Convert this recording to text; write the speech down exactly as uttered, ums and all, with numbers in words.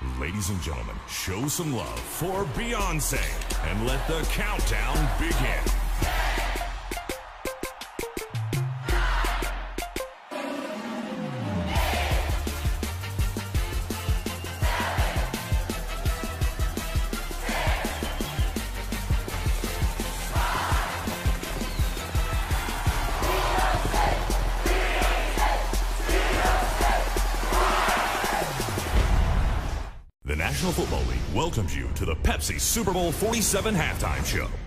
Ladies and gentlemen, show some love for Beyonce and let the countdown begin. The National Football League welcomes you to the Pepsi Super Bowl forty-seven halftime show.